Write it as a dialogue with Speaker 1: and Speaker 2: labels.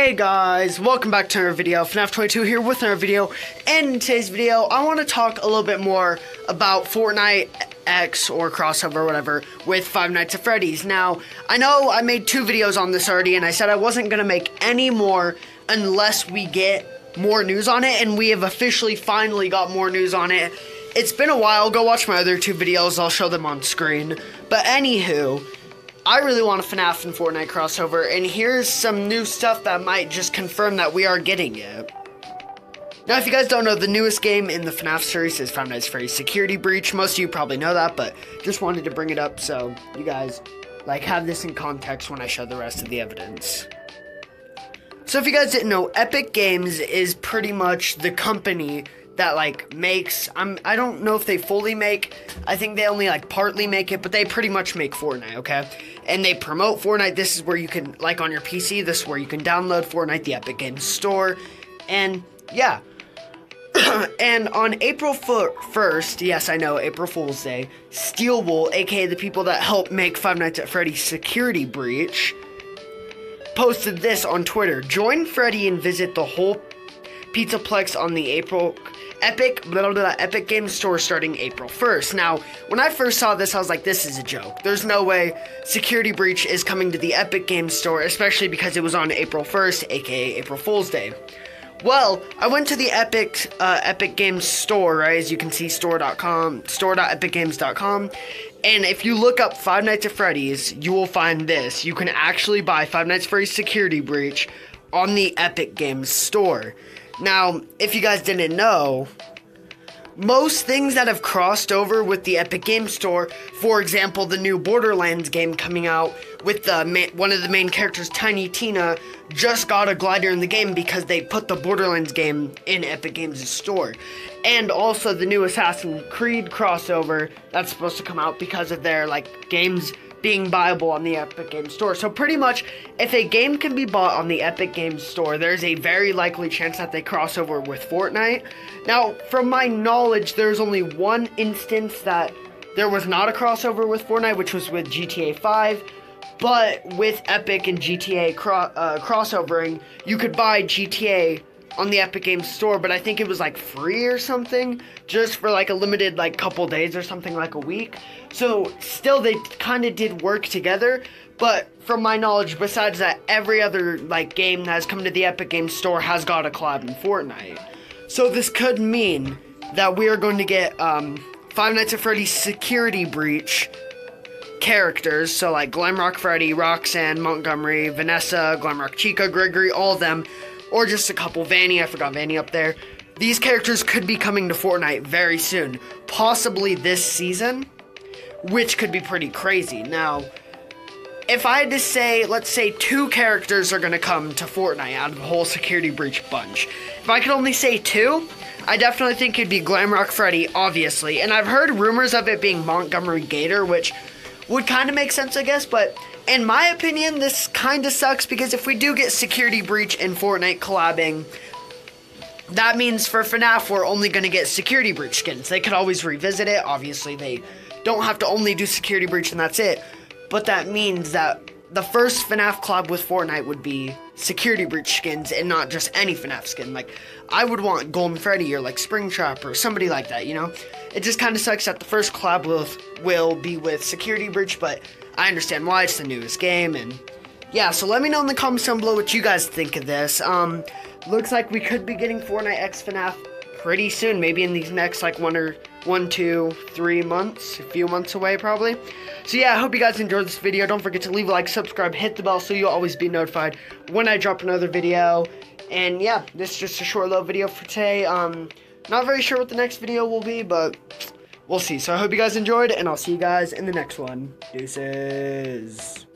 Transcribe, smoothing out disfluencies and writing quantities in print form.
Speaker 1: Hey guys, welcome back to another video. FNAF 22 here with another video. And in today's video, I want to talk a little bit more about Fortnite X or crossover or whatever with Five Nights at Freddy's. Now, I know I made 2 videos on this already, and I said I wasn't going to make any more unless we get more news on it, and we have officially finally got more news on it. It's been a while. Go watch my other 2 videos. I'll show them on screen. But anywho, I really want a FNAF and Fortnite crossover, and here's some new stuff that might just confirm that we are getting it. Now, if you guys don't know, the newest game in the FNAF series is Five Nights at Freddy's Security Breach. Most of you probably know that, but just wanted to bring it up so you guys, have this in context when I show the rest of the evidence. So if you guys didn't know, Epic Games is pretty much the company that makes, I don't know if they fully make, I think they only partly make it, but they pretty much make Fortnite, okay? And they promote Fortnite. This is where you can, on your PC, this is where you can download Fortnite, the Epic Games Store, and yeah. And on April 1st, yes, I know, April Fool's Day, Steelwool, aka the people that helped make Five Nights at Freddy's Security Breach, posted this on Twitter. Join Freddy and visit the whole Pizzaplex on the Epic Games Store starting April 1st. Now, when I first saw this, I was like, this is a joke. There's no way Security Breach is coming to the Epic Games Store, especially because it was on April 1st, aka April Fool's Day. Well, I went to the Epic Games Store, right? As you can see, store.epicgames.com. And if you look up Five Nights at Freddy's, you will find this. You can actually buy Five Nights at Freddy's Security Breach on the Epic Games Store. Now, if you guys didn't know, most things that have crossed over with the Epic Games Store, for example, the new Borderlands game coming out with one of the main characters, Tiny Tina, just got a glider in the game because they put the Borderlands game in Epic Games' store. And also the new Assassin's Creed crossover that's supposed to come out because of their, games being buyable on the Epic Games Store. So pretty much, if a game can be bought on the Epic Games Store, there's a very likely chance that they cross over with Fortnite. Now, from my knowledge, there's only one instance that there was not a crossover with Fortnite, which was with GTA 5. But with Epic and GTA crossovering, you could buy GTA on the Epic Games Store, but I think it was free or something, just for a limited couple days or something, a week. So still, they kind of did work together. But from my knowledge, besides that, every other game that has come to the Epic Games Store has got a collab in Fortnite. So this could mean that we are going to get Five Nights at Freddy's Security Breach characters, so Glamrock Freddy, Roxanne, Montgomery, Vanessa, Glamrock Chica, Gregory, all of them, or just a couple. Vanny, I forgot Vanny up there. These characters could be coming to Fortnite very soon, possibly this season, which could be pretty crazy. Now, if I had to say, let's say 2 characters are going to come to Fortnite out of the whole Security Breach bunch. If I could only say 2, I definitely think it'd be Glamrock Freddy, obviously. And I've heard rumors of it being Montgomery Gator, which would kind of make sense, I guess, but in my opinion, this kind of sucks, because if we do get Security Breach and Fortnite collabing, that means for FNAF, we're only going to get Security Breach skins. They could always revisit it. Obviously, they don't have to only do Security Breach and that's it. But that means that the first FNAF collab with Fortnite would be Security Breach skins and not just any FNAF skin. I would want Golden Freddy or Springtrap or somebody like that, you know? It just kind of sucks that the first collab will be with Security Breach, but I understand why. It's the newest game, and yeah, so let me know in the comments down below what you guys think of this. Looks like we could be getting Fortnite X FNAF pretty soon, maybe in these next 1, 2, 3 months, a few months away probably. So yeah, I hope you guys enjoyed this video. Don't forget to leave a like, subscribe, hit the bell so you'll always be notified when I drop another video. And yeah, this is just a short little video for today. Not very sure what the next video will be, but we'll see. So I hope you guys enjoyed, and I'll see you guys in the next one. Deuces.